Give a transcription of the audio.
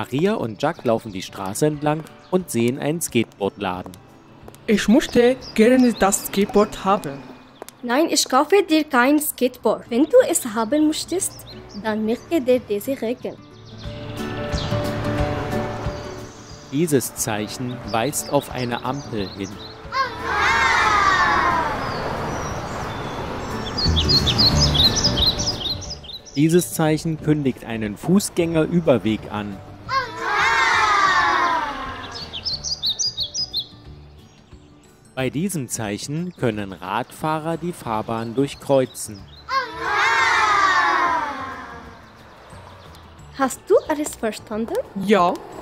Maria und Jack laufen die Straße entlang und sehen einen Skateboardladen. Ich möchte gerne das Skateboard haben. Nein, ich kaufe dir kein Skateboard. Wenn du es haben möchtest, dann merke dir diese Regeln. Dieses Zeichen weist auf eine Ampel hin. Dieses Zeichen kündigt einen Fußgängerüberweg an. Bei diesem Zeichen können Radfahrer die Fahrbahn durchkreuzen. Hast du alles verstanden? Ja,